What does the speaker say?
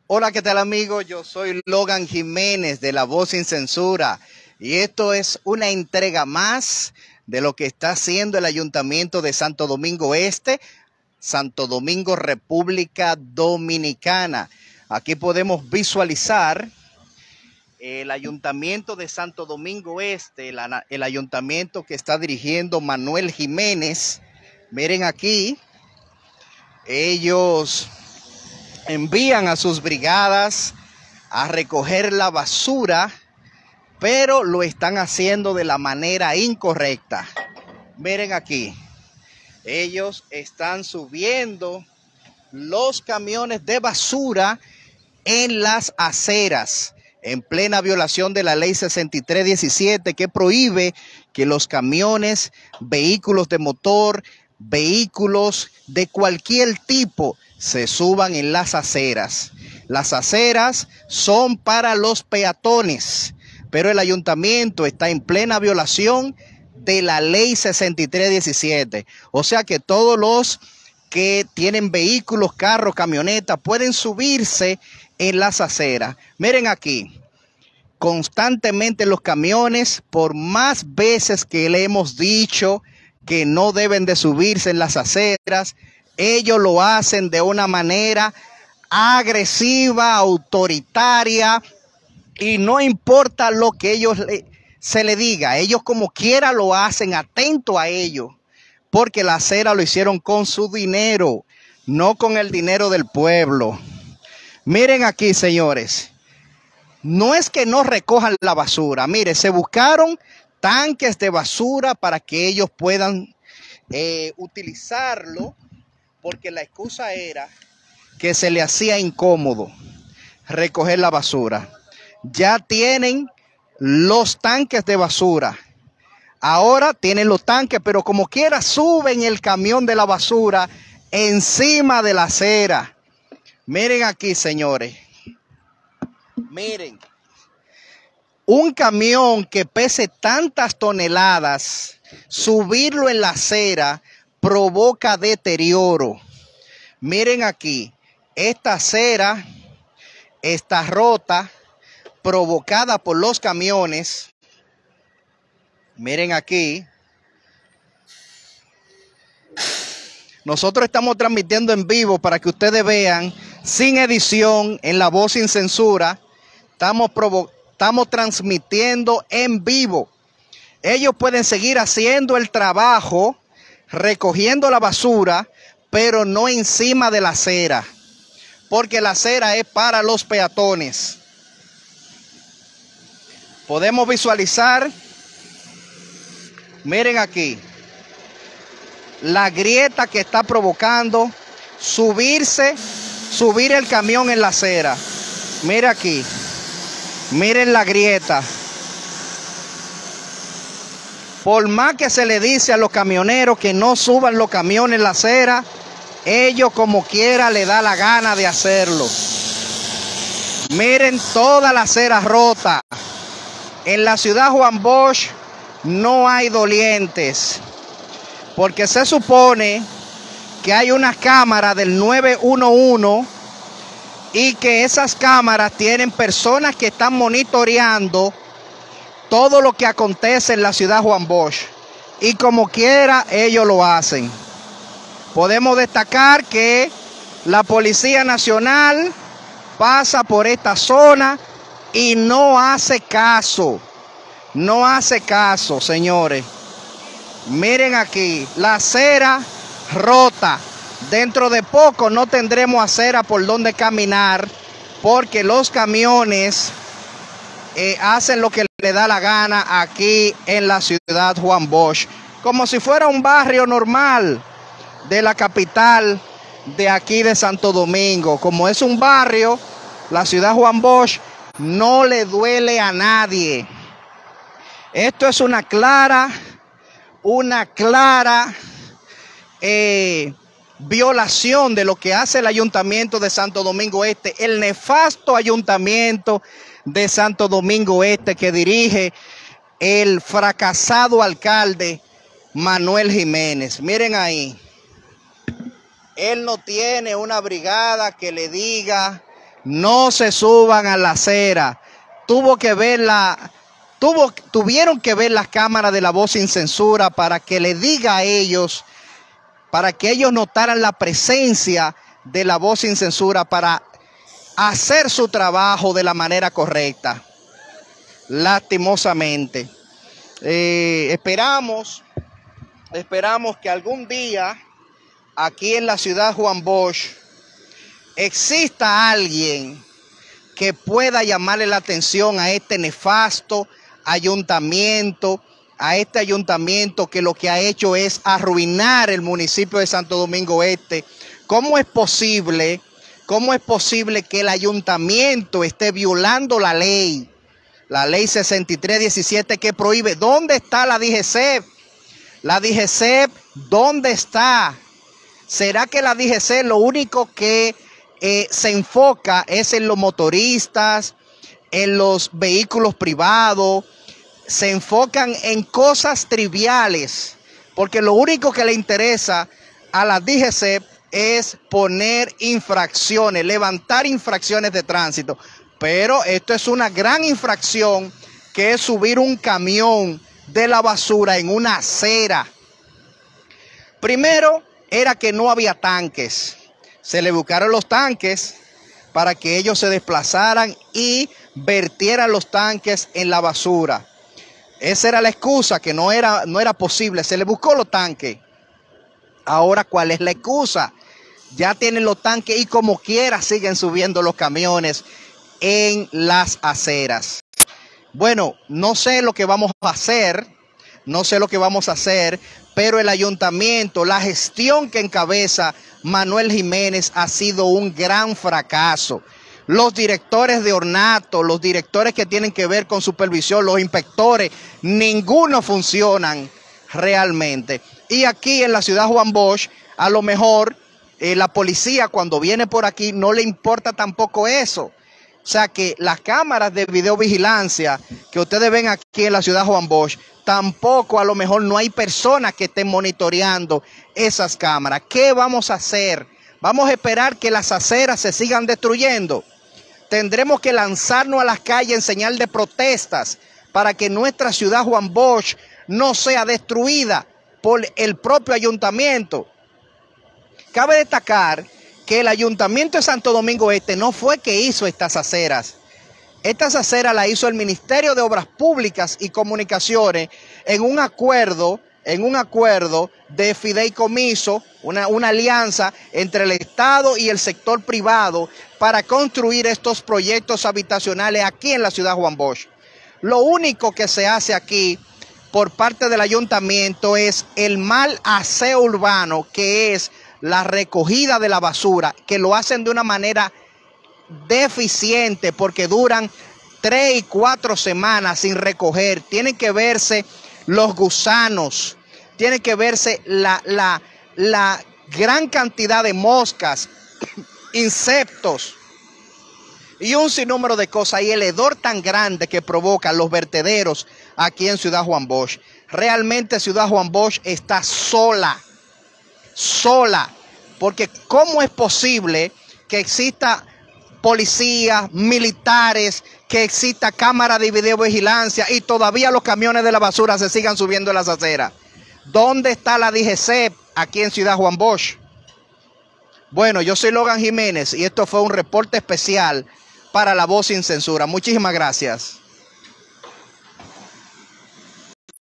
Hola, ¿qué tal amigos? Yo soy Logan Jiménez de La Voz Sin Censura y esto es una entrega más de lo que está haciendo el Ayuntamiento de Santo Domingo Este, Santo Domingo, República Dominicana. Aquí podemos visualizar el Ayuntamiento de Santo Domingo Este, el ayuntamiento que está dirigiendo Manuel Jiménez. Miren aquí, ellos envían a sus brigadas a recoger la basura, pero lo están haciendo de la manera incorrecta. Miren aquí, ellos están subiendo los camiones de basura en las aceras, en plena violación de la ley 6317, que prohíbe que los camiones, vehículos de motor, vehículos de cualquier tipo se suban en las aceras. Las aceras son para los peatones, pero el ayuntamiento está en plena violación de la ley 6317. O sea que todos los que tienen vehículos, carros, camionetas, pueden subirse en las aceras. Miren aquí, constantemente los camiones, por más veces que le hemos dicho que no deben de subirse en las aceras, ellos lo hacen de una manera agresiva, autoritaria, y no importa lo que se le diga, ellos como quiera lo hacen, atento a ello, porque la acera lo hicieron con su dinero, no con el dinero del pueblo. Miren aquí, señores, no es que no recojan la basura, mire, se buscaron tanques de basura para que ellos puedan utilizarlo, porque la excusa era que se le hacía incómodo recoger la basura. Ya tienen los tanques de basura. Ahora tienen los tanques, pero como quiera suben el camión de la basura encima de la acera. Miren aquí, señores. Miren. Un camión que pese tantas toneladas, subirlo en la acera provoca deterioro. Miren aquí, esta acera está rota, provocada por los camiones. Miren aquí. Nosotros estamos transmitiendo en vivo para que ustedes vean, sin edición, en La Voz Sin Censura. Estamos transmitiendo en vivo. Ellos pueden seguir haciendo el trabajo, recogiendo la basura, pero no encima de la acera, porque la acera es para los peatones. Podemos visualizar, miren aquí, la grieta que está provocando subir el camión en la acera. Miren aquí, miren la grieta. Por más que se le dice a los camioneros que no suban los camiones en la acera, ellos como quiera le da la gana de hacerlo. Miren toda la acera rota. En la ciudad Juan Bosch no hay dolientes, porque se supone que hay unas cámaras del 911 y que esas cámaras tienen personas que están monitoreando todo lo que acontece en la ciudad Juan Bosch, y como quiera ellos lo hacen. Podemos destacar que la Policía Nacional pasa por esta zona y no hace caso. No hace caso, señores. Miren aquí, la acera rota. Dentro de poco no tendremos acera por donde caminar, porque los camiones hacen lo que le da la gana aquí en la ciudad Juan Bosch, como si fuera un barrio normal de la capital de aquí de Santo Domingo. Como es un barrio, la ciudad Juan Bosch no le duele a nadie. Esto es una clara violación de lo que hace el Ayuntamiento de Santo Domingo Este, el nefasto Ayuntamiento de Santo Domingo Este que dirige el fracasado alcalde Manuel Jiménez. Miren ahí, él no tiene una brigada que le diga No se suban a la acera. Tuvieron que ver las cámaras de La Voz Sin Censura para que le diga a ellos, para que ellos notaran la presencia de La Voz Sin Censura para hacer su trabajo de la manera correcta. Lastimosamente. Esperamos que algún día aquí en la ciudad Juan Bosch exista alguien que pueda llamarle la atención a este nefasto ayuntamiento, que lo que ha hecho es arruinar el municipio de Santo Domingo Este. ¿Cómo es posible que el ayuntamiento esté violando la ley 6317 que prohíbe? ¿Dónde está la DGCEP? La DGCEP, ¿dónde está? ¿Será que la DGCEP lo único que se enfoca es en los motoristas, en los vehículos privados? Se enfocan en cosas triviales, porque lo único que le interesa a la DGCEP es poner infracciones, levantar infracciones de tránsito. Pero esto es una gran infracción, que es subir un camión de la basura en una acera. Primero era que no había tanques. Se le buscaron los tanques para que ellos se desplazaran y vertieran los tanques en la basura. Esa era la excusa, que no era posible. Se le buscó los tanques. Ahora, ¿cuál es la excusa? Ya tienen los tanques y como quiera siguen subiendo los camiones en las aceras. Bueno, no sé lo que vamos a hacer, pero el ayuntamiento, la gestión que encabeza Manuel Jiménez ha sido un gran fracaso. Los directores de ornato, los directores que tienen que ver con supervisión, los inspectores, ninguno funcionan realmente. Y aquí en la ciudad Juan Bosch, a lo mejor la policía cuando viene por aquí no le importa tampoco eso. O sea que las cámaras de videovigilancia que ustedes ven aquí en la ciudad Juan Bosch, tampoco a lo mejor no hay personas que estén monitoreando esas cámaras. ¿Qué vamos a hacer? ¿Vamos a esperar que las aceras se sigan destruyendo? Tendremos que lanzarnos a las calles en señal de protestas para que nuestra ciudad Juan Bosch no sea destruida por el propio ayuntamiento. Cabe destacar que el ayuntamiento de Santo Domingo Este no fue que hizo estas aceras. Estas aceras las hizo el Ministerio de Obras Públicas y Comunicaciones en un acuerdo de fideicomiso, una alianza entre el Estado y el sector privado para construir estos proyectos habitacionales aquí en la ciudad Juan Bosch. Lo único que se hace aquí por parte del ayuntamiento es el mal aseo urbano, que es la recogida de la basura, que lo hacen de una manera deficiente porque duran 3 y 4 semanas sin recoger. Tienen que verse los gusanos, tiene que verse la gran cantidad de moscas, insectos y un sinnúmero de cosas, y el hedor tan grande que provocan los vertederos aquí en Ciudad Juan Bosch. Realmente Ciudad Juan Bosch está sola, porque ¿cómo es posible que exista policías, militares, que exista cámara de videovigilancia y todavía los camiones de la basura se sigan subiendo en las aceras? ¿Dónde está la DGCEP aquí en Ciudad Juan Bosch? Bueno, yo soy Logan Jiménez y esto fue un reporte especial para La Voz Sin Censura. Muchísimas gracias.